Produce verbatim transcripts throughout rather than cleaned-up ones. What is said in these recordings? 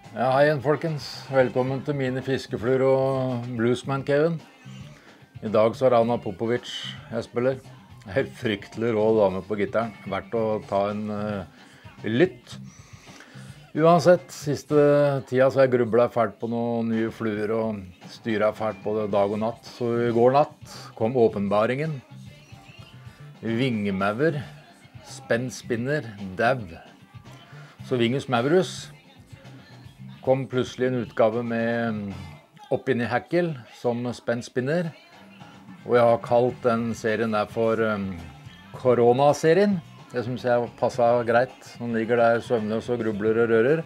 Ja, hei igjen, folkens. Velkommen til mine fiskefluer og Bluesman-Kevin. I dag så er det Anna Popovic jeg spiller. Helt fryktelig rå dame på gitaren. Verdt å ta en uh, lytt. Uansett, siste tida så har jeg grublet fælt på noen nye fluer og styret fælt både dag og natt. Så i går natt kom åpenbaringen. Vingemaur, spennspinner, dav. Så Vingus maurus kom plutselig en utgave med opp inn i hekkel som spennspinner. Og jeg har kalt den serien der for um, Korona-serien. Det synes jeg passet greit. Den ligger der søvnløs og grubler og rører.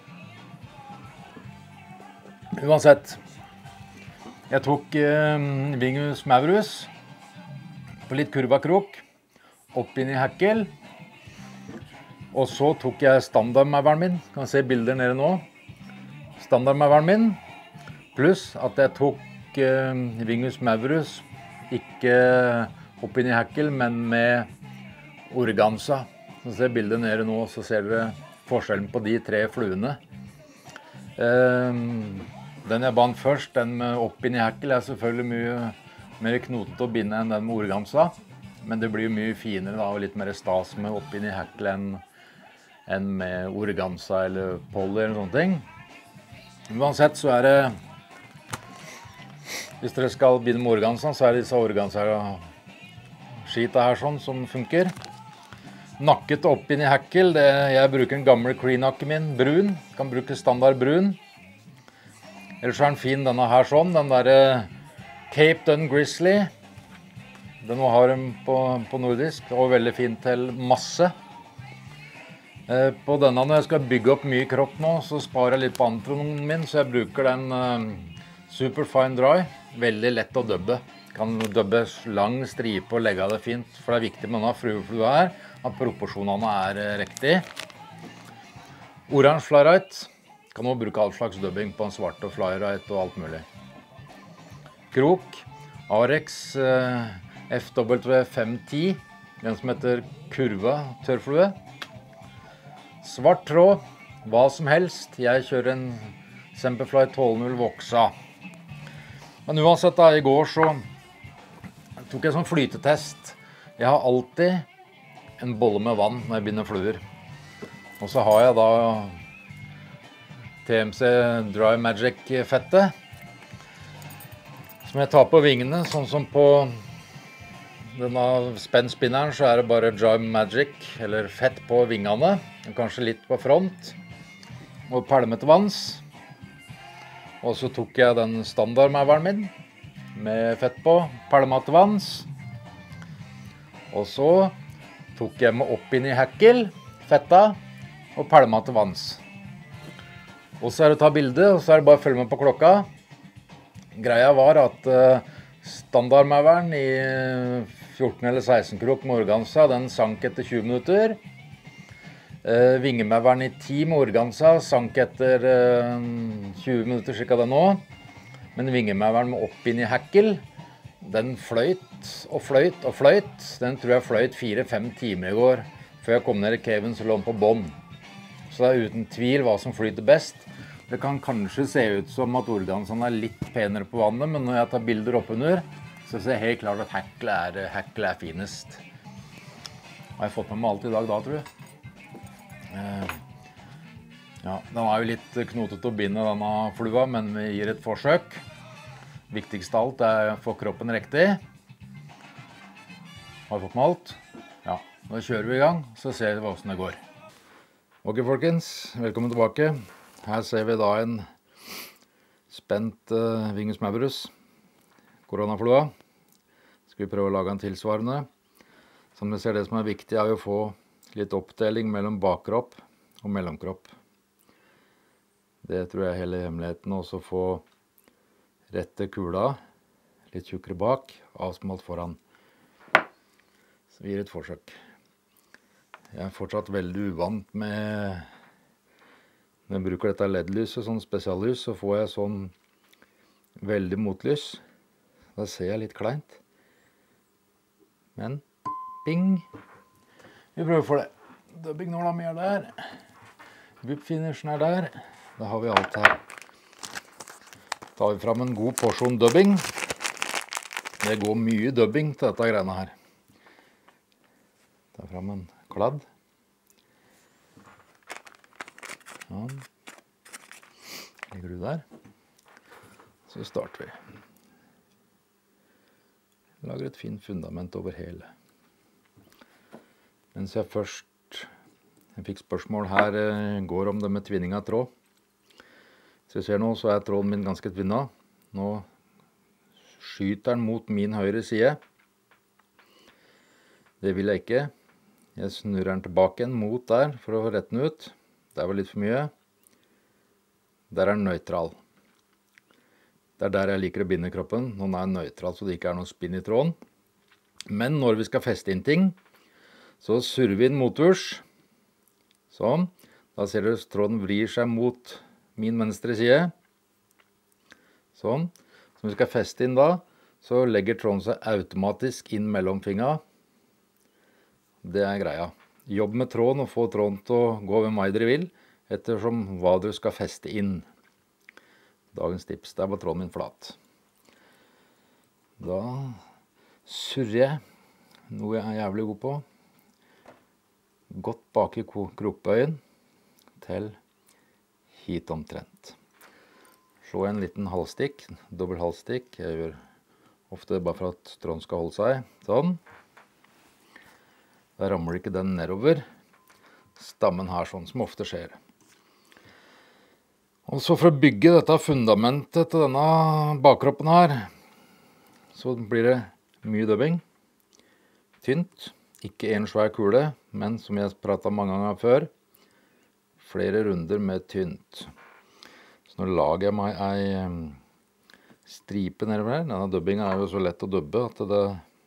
Uansett, jeg tok um, Vingus maurus på litt kurvakrok, opp inn i hekkel. Og så tok jeg standardmauren min. Kan se bilder nede nå. Standardmauren min, pluss at jeg tok uh, Vingus maurus, ikke opp inn i hekkel, men med organza. Så ser bildet nede nå, så ser dere forskjellen på de tre fluene. Uh, den jeg bandt først, den med opp inn i hekkel, er selvfølgelig mye mer knotet å binde enn den med organza. Men det blir mye finere da, og litt mer stas med opp inn i hekkel enn, enn med organza eller poly eller sånne ting. Uansett så er det, hvis dere skal binde med organza, så er det disse organza skita her sånn som funker. Nakket opp inn i hekkel, det, jeg bruker en gammel Cree-nakke min, brun, kan bruke standard brun. Ellers er den fin denne her sånn, den der Cape Dun Grizzly. Den har de på, på nordisk, og veldig fin til masse. På denne, når jeg skal bygge opp mye kropp nå, så sparer jeg litt på antronen min, så jeg bruker den uh, Super Fine Dry. Veldig lett å dubbe. Kan dubbe lang stripe og legge det fint, for det er viktig med denne frueflua her, at proporsjonene er uh, riktig. Orange Fly-Rite. Kan også bruke all slags dubbing på en svarte Fly-Rite og alt mulig. Krok. Arex uh, F W fem ti. Den som heter kurva tørrflue. Svart tråd, hva som helst. Jeg kjører en Semperfly tolv null Voxa. Men uansett da, i går så tok jeg sånn flytetest. Jeg har alltid en bolle med vann når jeg binder fluer. Og så har jeg da T M C Dry Magic fettet, som jeg tar på vingene, sånn som på denne spennspinneren så er det bare Dry Magic, eller fett på vingene, og kanskje litt på front, og pælme til vanns. Og så tok jeg den standardmauren min, med fett på, pælme til vanns. Og så tok jeg med opp inn i hekkel, fetta, og pælme til vanns. Og så er det å ta bilde, og så er det bare å følge med på klokka. Greia var at uh, standardmauren i fjorten eller seksten krok med organza, den sank etter tjue minutter. Uh, Vingemauren i ti med organza sank etter uh, tjue minutter, cirka det nå. Men vingemauren med opp inn i hekkel, den fløyt og fløyt og fløyt. Den tror jeg fløyt fire fem timer i går, før jeg kom ned i caven så lå den på bånd. Så det er uten tvil hva som flyter best. Det kan kanskje se ut som at organzaen er litt penere på vannet, men når jeg tar bilder oppunder, så ser jeg helt klart at hekkel er, hekkel er finest. Har jeg fått med meg alt i dag da, tror jeg? Eh, ja, den er jo litt knotet å binde denne flua, men vi gir et forsøk. Viktigst av alt er å få kroppen riktig. Har jeg fått med alt? Ja, da kjører vi i gang, så ser vi hvordan det går. Ok, folkens, velkommen tilbake. Her ser vi da en spent uh, Vingus maurus, koronaflua. Skal vi prøve å lage en tilsvarende. Som dere ser, det som er viktig er å få litt oppdeling mellom bakkropp og mellomkropp. Det tror jeg er hele hemmeligheten, også få rette kula, litt tjukkere bak, avsmalt foran. Så vi gir et forsøk. Jeg er fortsatt veldig uvant med, når jeg bruker dette L E D-lyset, sånn spesiallys, så får jeg sånn veldig motlys. Da ser jeg litt kleint. Men, bing! Vi prøver for det. Dubbing-nåla mi er der. Whip finishen er der. Da har vi alt her. Tar vi fram en god porsjon dubbing. Det går mye dubbing til dette greiene her. Tar fram en kladd. Sånn. Ligger du der. Så starter vi. Lager et fint fundament over hele. Mens jeg først jeg fikk spørsmål her går om det med tvinning av tråd. Så jeg ser nå så er tråden min ganske tvinnet. Nå skyter den mot min høyre side. Det vil jeg ikke. Jeg snurrer den tilbake igjen mot der for å rette den ut. Det var litt for mye. Der er den nøytral. Det er der jeg liker å binde kroppen. Nå er den nøytral så det ikke er noe spinn i tråden. Men når vi skal feste inn ting, så surrer vi den motvurs. Sånn. Da ser du at tråden vrir seg mot min venstre side. Sånn. Så når vi skal feste inn da, så legger tråden seg automatisk inn mellom fingra. Det er greia. Jobb med tråden og få tråden til å gå ved meg dere vil, ettersom hva du skal feste inn. Dagens tips, der var tråden min flat. Da surrer jeg, noe jeg er jævlig god på, godt bak i krokbøyen til hit omtrent. Slå en liten halvstikk, dobbelt halvstikk. Jeg gjør ofte bare for at tråden skal holde seg. Sånn. Da ramler ikke den nedover stammen her, sånn som ofte skjer. Og så for å bygge dette fundamentet til denne bakkroppen her, så blir det mye dubbing. Tynt. Ikke en svær kule, men som jeg pratet mange ganger før, flere runder med tynt. Så nå lager jeg meg en stripe nedover her. Denne dubbingen er jo så lett å dubbe at det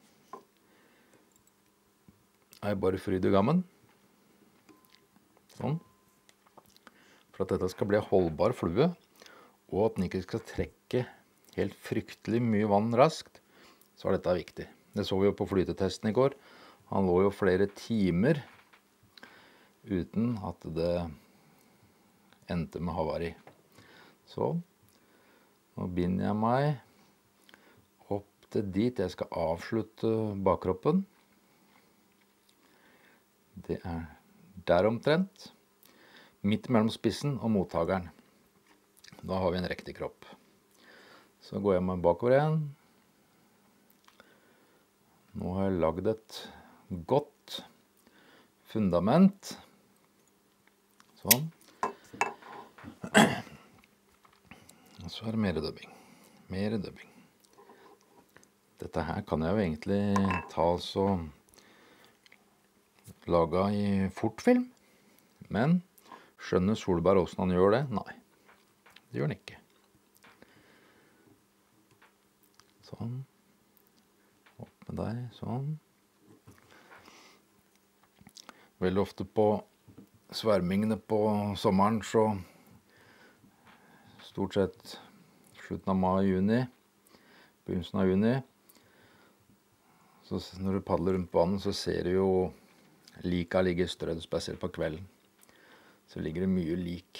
er bare fryd i gammen. Sånn. For at dette skal bli en holdbar flue, og at den ikke skal trekke helt fryktelig mye vann raskt, så er dette viktig. Det så vi jo på flytetesten i går. Han lå jo flere timer uten at det endte med havari. Så, nå binder jeg meg opp til dit jeg skal avslutte bakkroppen. Det er der omtrent. Midt mellom spissen og mottageren. Da har vi en riktig kropp. Så går jeg meg bakover igjen. Nå har jeg laget et godt fundament. Sånn. Og så er det mer dubbing. Mer dubbing. Dette her kan jeg jo egentlig ta så lage i fortfilm. Men skjønner Solberg hvordan han gjør det? Nei, det gjør han ikke. Sånn. Opp med deg, sånn. Veldig ofte på svermingene på sommeren, så stort sett slutten av mai-juni, begynnelsen av juni, så når du padler rundt på vannet, så ser du jo lika ligge strødd, spesielt på kvelden. Så ligger det mye lik.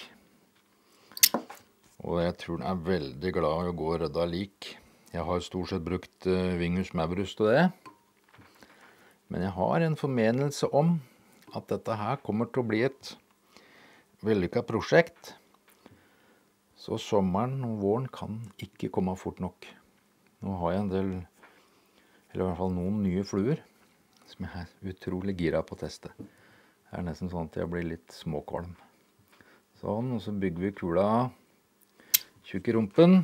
Og jeg tror den er veldig glad i å gå og rydde lik. Jeg har stort sett brukt uh, Vingus Maurus til det. Men jeg har en formenelse om at dette her kommer til å bli et vellykket prosjekt. Så sommeren og våren kan ikke komme fort nok. Nå har jeg en del, eller i hvert fall noen nye fluer, som jeg er utrolig gira på å teste. Det er nesten sånn at jeg blir litt småkvalm. Sånn, og så bygger vi kula tjukk i rumpen.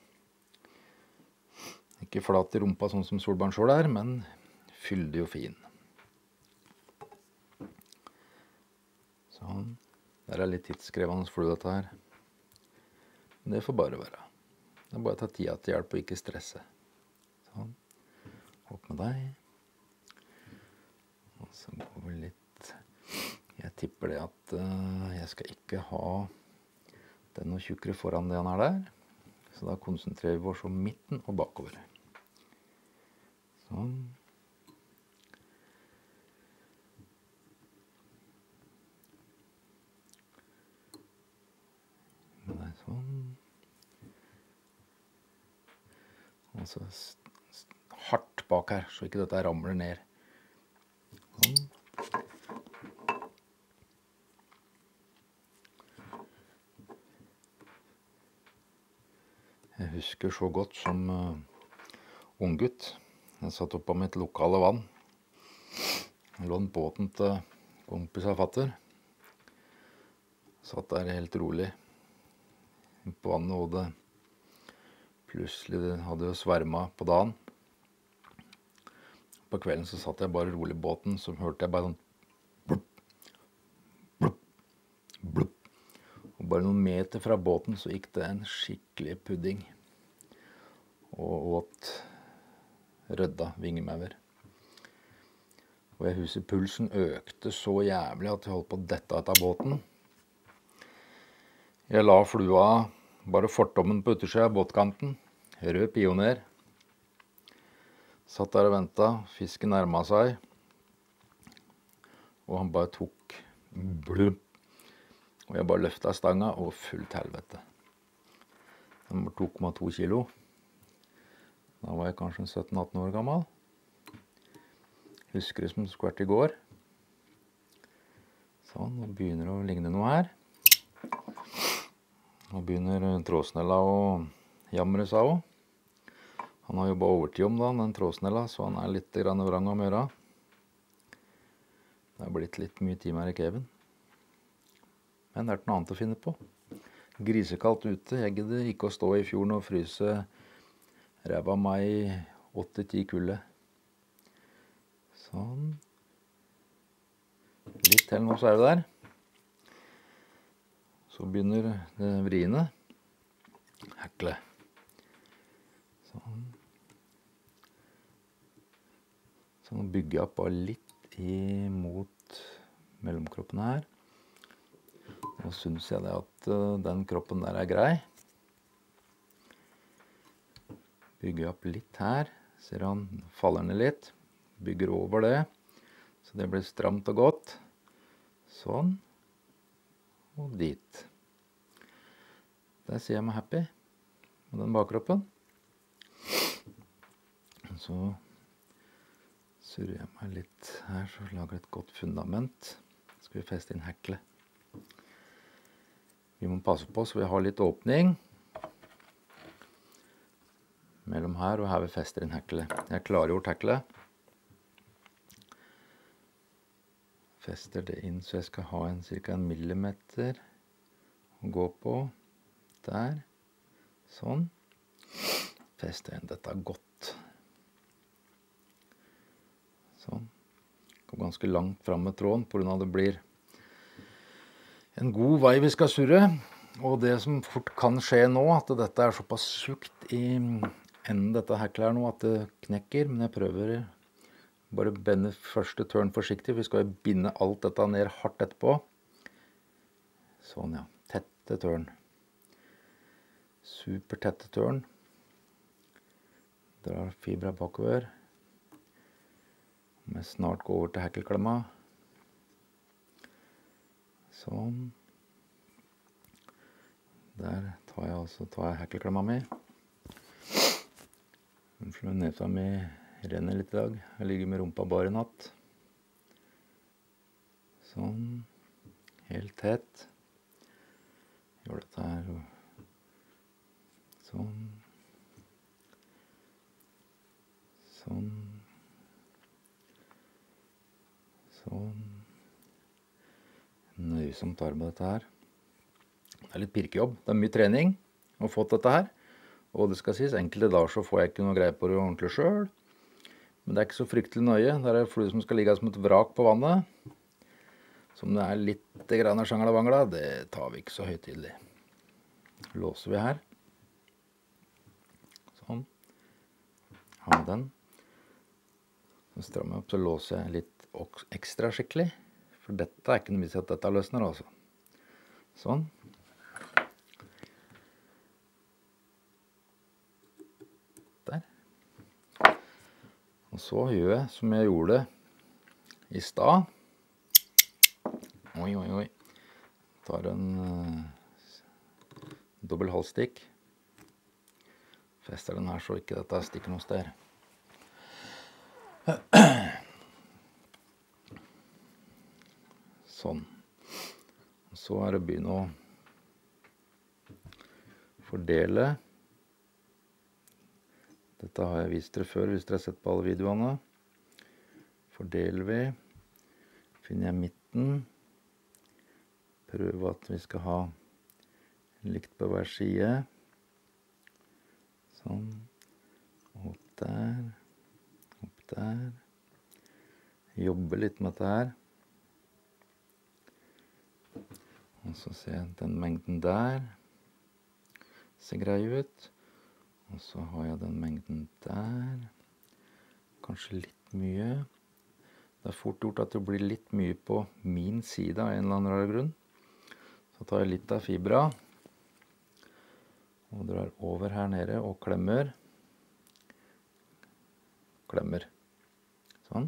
Ikke flat i rumpa sånn som Solbarn selv er, men fyldig og fin. Sånn. Der er litt tidskrevende flue dette her. Men det får bare være. Det er bare å ta tida til hjelp og ikke stresse. Sånn. Opp med deg. Og så går vi litt. Jeg tipper det at uh, jeg skal ikke ha den noe tjukkere foran det han er der. Så da konsentrerer vi oss om midten og bakover. Sånn. Sånn. Og så hardt bak her, så ikke dette ramler ned. Sånn. Jeg husker så godt som uh, unggutt. Jeg satt oppe på mitt lokale vann. Jeg lånte båten til kompis av fatter. Satt der helt rolig på vannet, og det plutselig det hadde jo sverma på dagen. På kvelden så satt jeg bare rolig i båten, så hørte jeg bare sånn blupp, blupp, blupp. Og bare noen meter fra båten så gikk det en skikkelig pudding og åt rødda vingemauer. Og jeg husker pulsen økte så jævlig at jeg holdt på å dette ut av båten. Jeg la flua bare fortommen på utersida av båtkanten, rød pioner. Satt der og ventet, fisken nærmet seg, og han bare tok blum. Og jeg bare løftet stanga, og fullt helvete. Den var to komma to kilo. Da var jeg kanskje sytten atten år gammel. Husker det som det skulle vært i går. Sånn, nå begynner det å ligne noe her. Nå begynner trådsnella å jamre seg også. Han har jobbet overtid om dagen, den trådsnella, så han er litt grann vrang om øra. Det har blitt litt mye timer i keven. Men det er noe annet å finne på. Grisekaldt ute, jeg gidde ikke å stå i fjorden og fryse ræva meg i åtte ti kulde. Sånn. Litt til nå så er det der. Så begynner det vriene. Hekle. Sånn. Så nå bygger jeg opp bare litt imot mellomkroppen her. Nå synes jeg det at uh, den kroppen der er grei. Bygger opp litt her. Ser han faller ned litt. Bygger over det. Så det blir stramt og godt. Sånn. Og dit. Der ser jeg meg happy med den bakkroppen. Så surrer jeg meg litt her, så lager jeg et godt fundament. Så skal vi feste inn hekle. Vi må passe på så vi har litt åpning mellom her og her vi fester inn hekle. Jeg har klargjort hekle. Fester det inn så jeg skal ha en cirka en millimeter å gå på. Der. Sånn. Fester inn dette godt. Sånn. Går ganske langt frem med tråden på grunn av det blir en god vei vi skal surre, og det som fort kan skje nå, at dette er såpass tjukt i enden dette heklet her nå, at det knekker, men jeg prøver bare å bende første tørn forsiktig, vi skal jo binde alt dette ned hardt etterpå. Sånn ja, tette tørn. Super tette tørn. Drar fibra bakover. Men snart gå over til hekkelklemma. Sånn. Der tar jeg altså tar jeg hekkelklemma mi. Unnskyld, nesa mi renner litt i dag. Jeg ligger med rumpa bar i natt. Sånn. Helt tett. Gjør dette her. Sånn. Sånn. Sånn. Nøysomt arbeid dette her. Det er litt pirkejobb. Det er mye trening å få dette her. Og det skal sies, enkelte dager så får jeg ikke noe greie på det ordentlig selv. Men det er ikke så fryktelig nøye. Det er flue som skal ligge som et vrak på vannet. Som det er litt grann av sjangla-vangla, det tar vi ikke så høytidelig. Låser vi her. Sånn. Har vi den. Så strammer jeg opp, så låser jeg litt ekstra skikkelig. For dette er ikke noe vits at dette løsner, altså. Sånn. Der. Og så gjør jeg som jeg gjorde i stad. Oi, oi, oi. Tar en uh, dobbel halsstikk. Fester den her så ikke dette stikker noe sted. Sånn. Så er det å begynne å fordele. Dette har jeg vist dere før, hvis dere har sett på alle videoene. Fordeler vi. Finner jeg midten. Prøver at vi skal ha likt på hver side. Sånn. Opp der. Opp der. Jobbe litt med dette her. Og så ser jeg den mengden der. Ser grei ut. Og så har jeg den mengden der. Kanskje litt mye. Det er fort gjort at det blir litt mye på min side av en eller annen rar grunn. Så tar jeg litt av fibra. Og drar over her nede og klemmer. Klemmer. Sånn.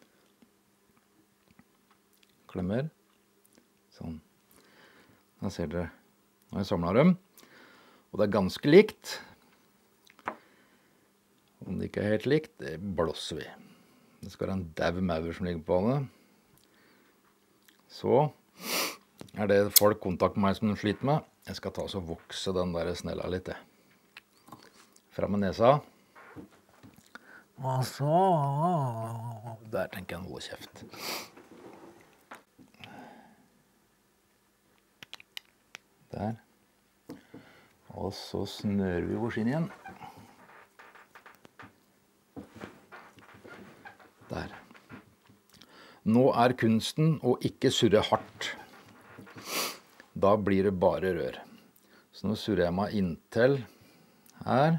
Klemmer. Sånn. Da ser dere. Nå har jeg samlet dem. Og det er ganske likt. Om det ikke er helt likt, det blåser vi. Det skal være en dau maur som ligger på det. Så er det folk kontakt med meg som de sliter med. Jeg skal ta og vokse den der snella litt. Fram med nesa. Og så... Der tenker jeg en holde kjeft. Der. Og så snører vi vår skinn igjen. Der. Nå er kunsten å ikke surre hardt. Da blir det bare rør. Så nå surrer jeg meg inntil her.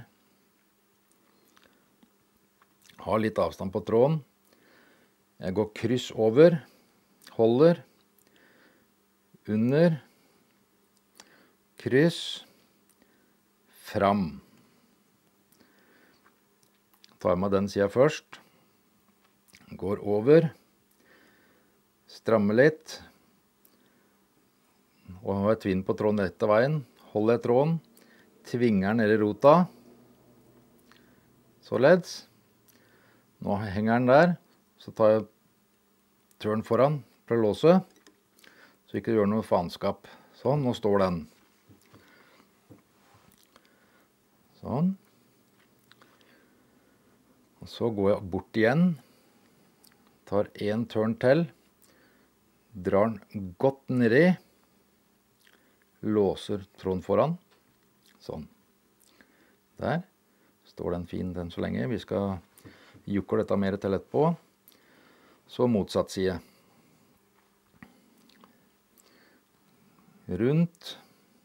Har litt avstand på tråden. Jeg går kryss over, holder, under, kryss, fram. Tar jeg meg den siden først. Går over, strammer litt, og har jeg tvinn på tråden etter veien, holder jeg tråden, tvinger den ned i rota, således. Nå henger den der, så tar jeg tørn foran for å låse, så ikke det gjør noe faenskap. Sånn, nå står den. Sånn. Og så går jeg bort igjen. Tar en tørn til, drar den godt nedi, låser tråden foran, sånn. Der står den fin den så lenge. Vi skal jukle dette mer til etterpå. Så motsatt side. Rundt.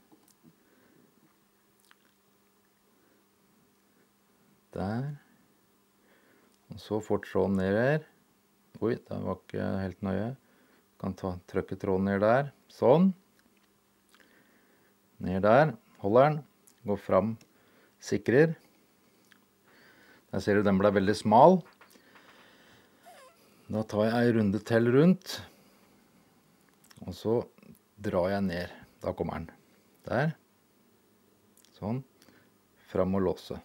Der. Og så fort tråden ned her. Oi, det var ikke helt nøye. Kan ta, trykke tråden ned der. Sånn. Ned der. Holder den. Går fram. Sikrer. Der ser du den ble veldig smal. Da tar jeg en runde til rundt. Og så drar jeg ned. Da kommer den. Der. Sånn. Fram og låse.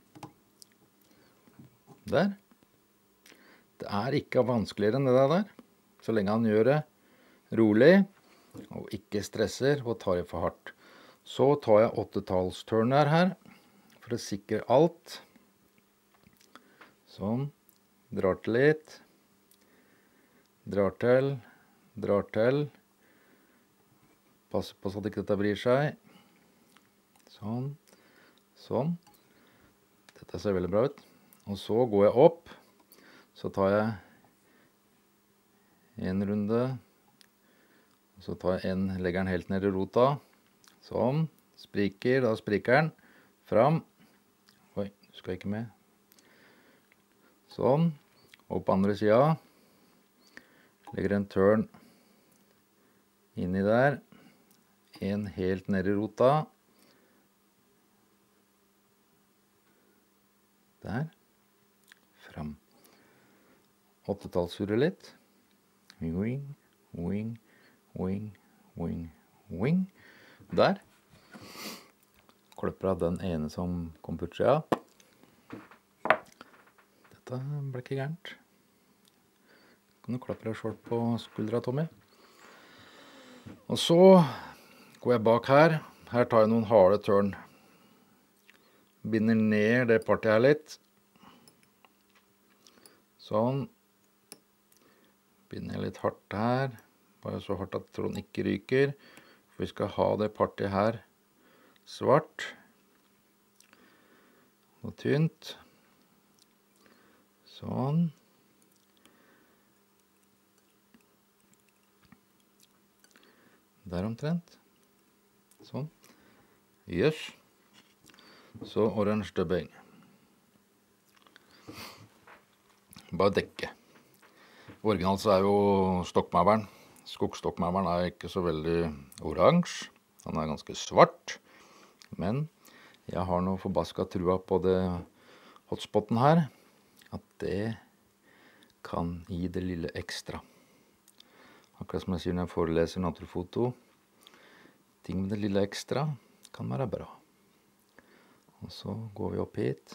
Der. Det er ikke vanskeligere enn det der, så lenge han gjør det rolig, og ikke stresser, og tar det for hardt. Så tar jeg åttetallstørner her, for å sikre alt. Sånn, drar til litt, drar til, drar til. Pass på så at ikke dette bryr seg. Sånn, sånn. Dette ser veldig bra ut. Og så går jeg opp. Så tar jeg en runde, og så tar jeg en, legger den helt ned i rota, sånn, spriker, da spriker den, fram, oi, du skal ikke med, sånn, og på andre siden, legger en tørn inni der, en helt ned i rota, der, fram. Åttetallssurre litt. Wing, wing, wing, wing, wing. Der. klipper av den ene som kom på utsida. Dette ble ikke gærent. Kan du klappe deg selv på skuldra, Tommy? Og så går jeg bak her. Her tar jeg noen harde tørn. Binder ned det partiet her litt. Sånn. Binder jeg litt hardt her. Bare så hardt at tråden ikke ryker. For vi skal ha det partiet her svart. Og tynt. Sånn. Der omtrent. Sånn. Yes. Så orange dubbing. Bare dekke. Originalt så er jo stokkmauren. Skogstokkmauren er ikke så veldig oransje. Han er ganske svart. Men jeg har noe forbasket trua på det hotspoten her. At det kan gi det lille ekstra. Akkurat som jeg sier når jeg foreleser naturfoto. Ting med det lille ekstra kan være bra. Og så går vi opp hit.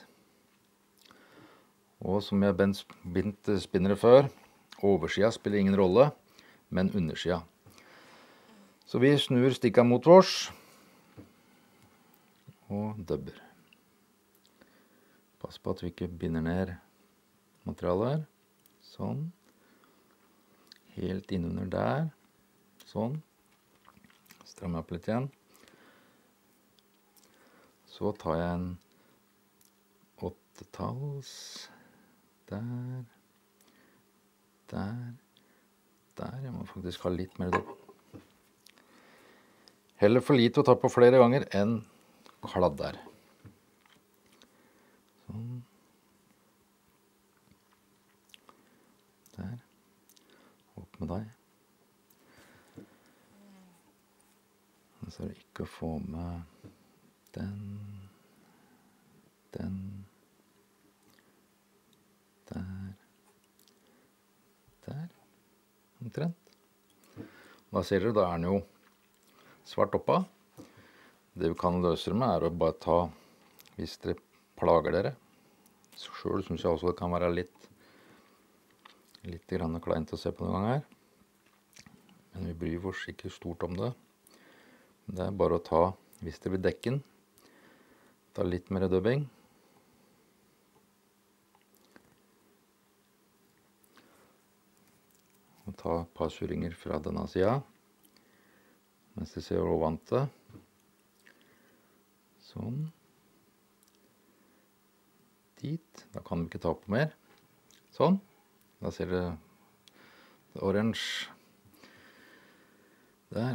Og som jeg har bindt spinnere før, oversida spiller ingen rolle, men undersida. Så vi snur stikka mot vårs. Og dubber. Pass på at vi ikke binder ned materialet her. Sånn. Helt innunder der. Sånn. Strammer opp litt igjen. Så tar jeg en åttetalls. Der. Der. Der. Jeg må faktisk ha litt mer dobb. Heller for lite å ta på flere ganger enn kladder. Sånn. Der. Opp med deg. Og så er det ikke å få med den, den, der, der, omtrent. Da ser dere, da er den jo svart oppa. Det vi kan løse det med er å bare ta, hvis dere plager dere. Selv synes jeg også det kan være litt litt grann kleint å se på noen gang her. Men vi bryr oss ikke stort om det. Det er bare å ta, hvis det blir dekken, ta litt mer dubbing. Og ta et par surringer fra denne siden. Mens det ser ovante. Sånn. Dit. Da kan vi ikke ta på mer. Sånn. Da ser det orange der.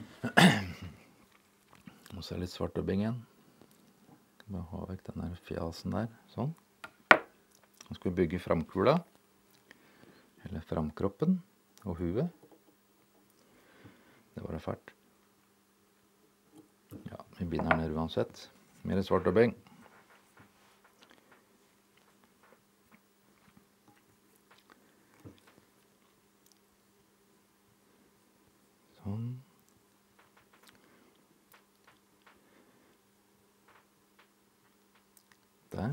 Og så er det litt svart dubbing igjen. Bare ha vekk denne fjasen der. Sånn. Nå skal vi bygge framkula. Eller framkroppen og huet. Det var det fælt. Ja, vi binder den ned uansett. Mer svart dubbing. Sånn. Der.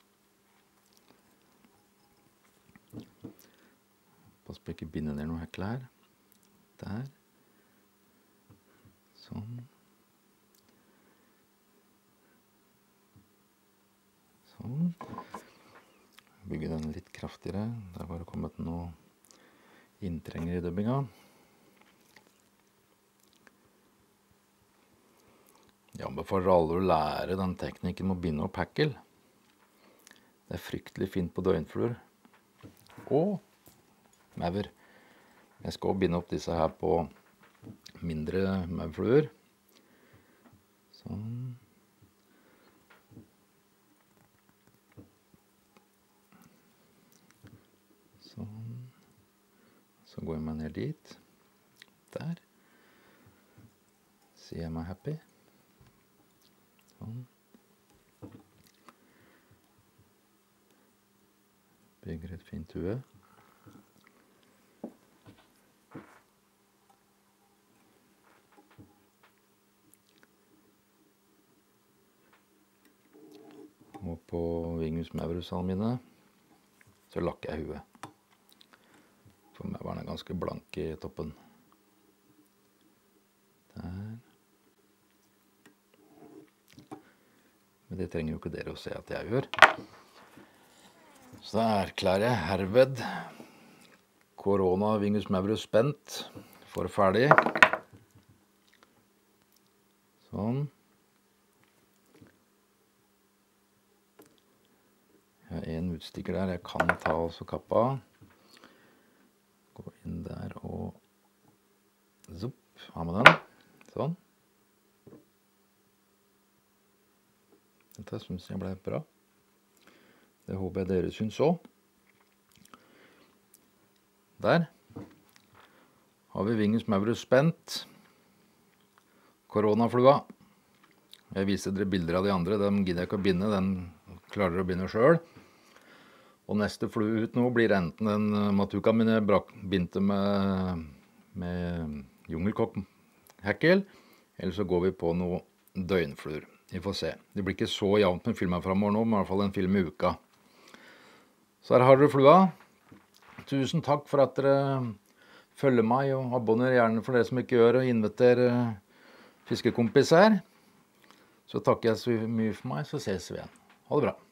Pass på ikke binde ned noe hekle her. Der. Sånn. Sånn. Bygge den litt kraftigere. Der var det kommet noe inntrenger i dubbinga. Jeg anbefaler alle å lære den teknikken med å binde opp hekkel. Det er fryktelig fint på døgnfluer. Og maur. Jeg skal binde opp disse her på mindre maurfluer. Sånn. Sånn. Så går jeg meg ned dit. Der. Sier jeg meg happy. Sånn. Bygger et fint hue. Vingus maurusene mine. Så lakker jeg huet. For mauren er ganske blank i toppen. Der. Men det trenger jo ikke dere å se at jeg gjør. Så da erklærer jeg herved Corona Vingus maurus spent for ferdig. Sånn. Jeg har en utstikker der, jeg kan ta også kappa. Gå inn der og zopp, ha med den. Sånn. Dette synes jeg ble bra. Det håper jeg dere synes også. Der har vi Vingus maurus spent. Koronaflua. Jeg viser dere bilder av de andre, den gidder jeg ikke å binde, den klarer dere å binde selv. Og neste flue ut nå blir enten den matuka mine binte med, med jungelkokkhekkel, eller så går vi på noe døgnfluer. Vi får se. Det blir ikke så jevnt med filmen fremover nå, men i hvert fall en film i uka. Så her har dere flua. Tusen takk for at dere følger meg, og abonner gjerne for dere som ikke gjør, og inviter fiskekompiser. Så takker jeg så mye for meg, så ses vi igjen. Ha det bra.